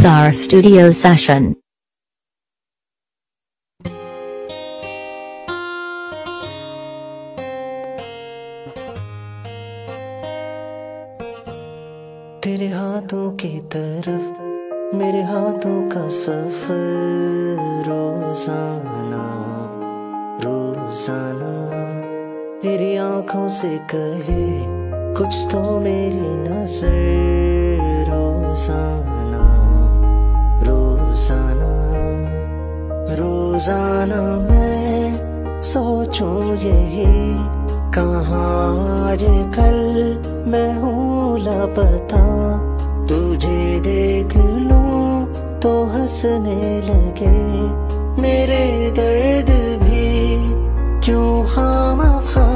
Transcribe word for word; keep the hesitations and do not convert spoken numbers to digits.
is our studio session. तेरे हाथों की तरफ मेरे हाथों का सफर, रोजाना रोजाना तेरी आंखों से कहे कुछ तो मेरी नजर, रोजाना रोजाना रोजाना मैं सोचूं यही कहाँ आजकल मैं हूँ लापता, तुझे देख लूं तो हंसने लगे मेरे दर्द भी क्यों खामखा